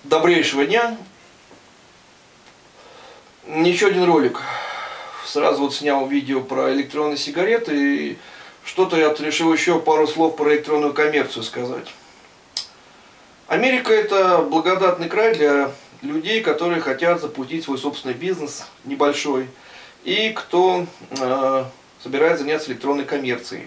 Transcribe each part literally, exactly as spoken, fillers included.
Добрейшего дня. Еще один ролик. Сразу вот снял видео про электронные сигареты, и что-то я решил еще пару слов про электронную коммерцию сказать. Америка — это благодатный край для людей, которые хотят запустить свой собственный бизнес небольшой, и кто э, собирается заняться электронной коммерцией.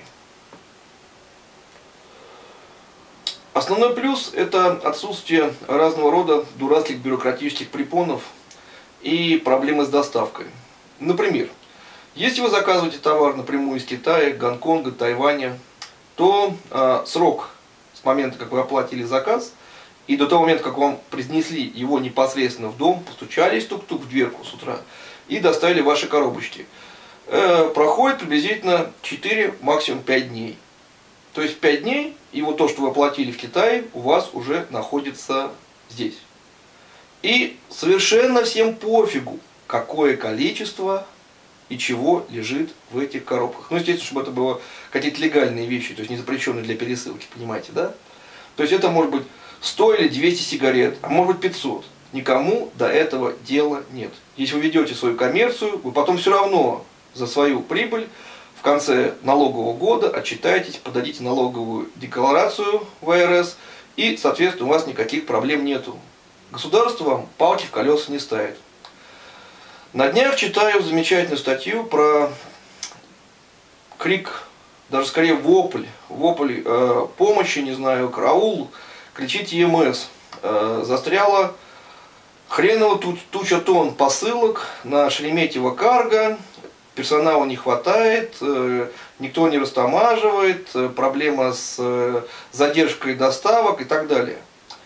Основной плюс — это отсутствие разного рода дурацких бюрократических препонов и проблемы с доставкой. Например, если вы заказываете товар напрямую из Китая, Гонконга, Тайваня, то э, срок с момента, как вы оплатили заказ, и до того момента, как вам принесли его непосредственно в дом, постучались тук-тук в дверку с утра и доставили ваши коробочки, э, проходит приблизительно четыре, максимум пять дней. То есть пять дней, и вот то, что вы оплатили в Китае, у вас уже находится здесь. И совершенно всем пофигу, какое количество и чего лежит в этих коробках. Ну, естественно, чтобы это было какие-то легальные вещи, то есть не запрещенные для пересылки, понимаете, да? То есть это может быть сто или двести сигарет, а может быть пятьсот. Никому до этого дела нет. Если вы ведете свою коммерцию, вы потом все равно за свою прибыль в конце налогового года отчитаетесь, подадите налоговую декларацию в ай эр эс, и, соответственно, у вас никаких проблем нету. Государство вам палки в колеса не ставит. На днях читаю замечательную статью про крик, даже скорее вопль, вопль э, помощи, не знаю, караул, кричит и эм эс. Э, застряла хреново туча тонн посылок на Шереметьево карго. Персонала не хватает, никто не растамаживает, проблема с задержкой доставок и так далее.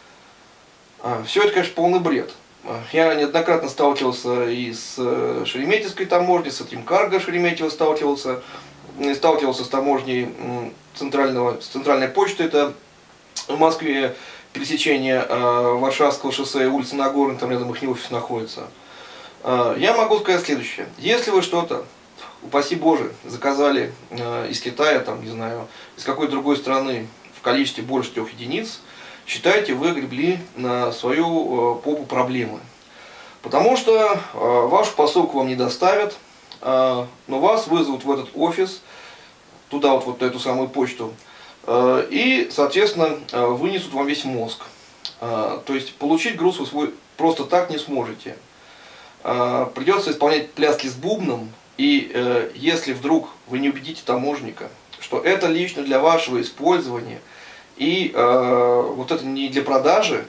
Все это, конечно, полный бред. Я неоднократно сталкивался и с Шереметьевской таможней, с этим карго Шереметьево сталкивался, сталкивался с таможней центрального, с центральной почты, это в Москве пересечение Варшавского шоссе и улицы Нагорной, там рядом их офис находится. Я могу сказать следующее. Если вы что-то, упаси Боже, заказали э, из Китая, там, не знаю, из какой-то другой страны в количестве больше трех единиц, считайте, вы гребли на свою э, попу проблемы. Потому что э, вашу посылку вам не доставят, э, но вас вызовут в этот офис, туда вот, вот эту самую почту, э, и, соответственно, э, вынесут вам весь мозг. Э, то есть получить груз вы свой просто так не сможете. Э, придется исполнять пляски с бубном. И э, если вдруг вы не убедите таможника, что это лично для вашего использования, и э, вот это не для продажи,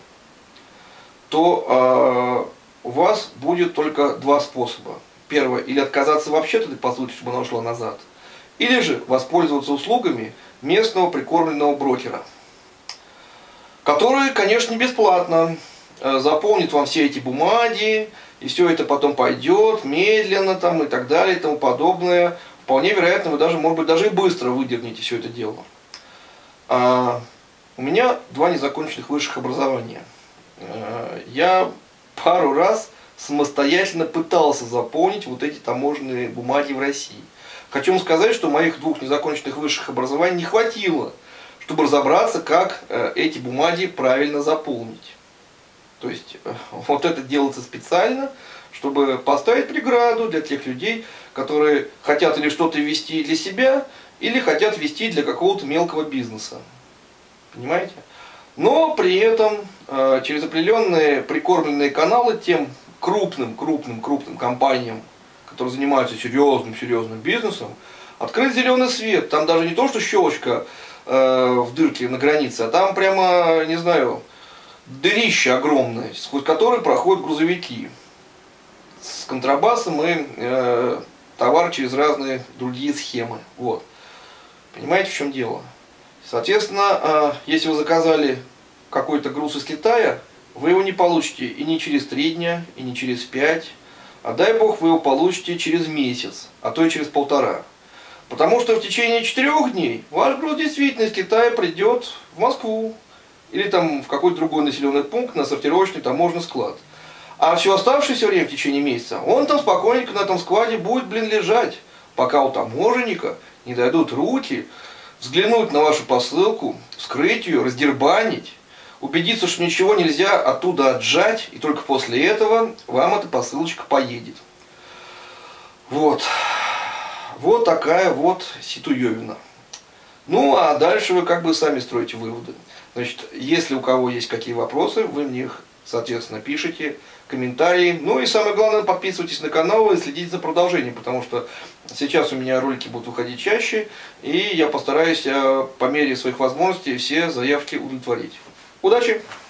то э, у вас будет только два способа. Первое, или отказаться вообще от этой посылки, чтобы она ушла назад, или же воспользоваться услугами местного прикормленного брокера, который, конечно, бесплатно э, заполнит вам все эти бумаги, и все это потом пойдет медленно там, и так далее и тому подобное. Вполне вероятно, вы даже, может быть, даже и быстро выдернете все это дело. А, у меня два незаконченных высших образования. А, я пару раз самостоятельно пытался заполнить вот эти таможенные бумаги в России. Хочу вам сказать, что моих двух незаконченных высших образований не хватило, чтобы разобраться, как э, эти бумаги правильно заполнить. То есть вот это делается специально, чтобы поставить преграду для тех людей, которые хотят или что-то вести для себя, или хотят вести для какого-то мелкого бизнеса. Понимаете? Но при этом э, через определенные прикормленные каналы тем крупным, крупным, крупным компаниям, которые занимаются серьезным, серьезным бизнесом, открыть зеленый свет. Там даже не то, что щелочка э, в дырке на границе, а там прямо, не знаю, дырище огромное, сквозь которое проходят грузовики с контрабасом и э, товар через разные другие схемы. Вот. Понимаете, в чем дело? Соответственно, э, если вы заказали какой-то груз из Китая, вы его не получите и не через три дня, и не через пять, а дай бог вы его получите через месяц, а то и через полтора. Потому что в течение четырех дней ваш груз действительно из Китая придет в Москву. Или там в какой-то другой населенный пункт на сортировочный таможенный склад. А все оставшееся время в течение месяца, он там спокойненько на этом складе будет, блин, лежать, пока у таможенника не дойдут руки взглянуть на вашу посылку, вскрыть ее, раздербанить, убедиться, что ничего нельзя оттуда отжать, и только после этого вам эта посылочка поедет. Вот. Вот такая вот ситуевина. Ну, а дальше вы как бы сами строите выводы. Значит, если у кого есть какие вопросы, вы мне их, соответственно, пишите, комментарии. Ну и самое главное, подписывайтесь на канал и следите за продолжением, потому что сейчас у меня ролики будут выходить чаще, и я постараюсь по мере своих возможностей все заявки удовлетворить. Удачи!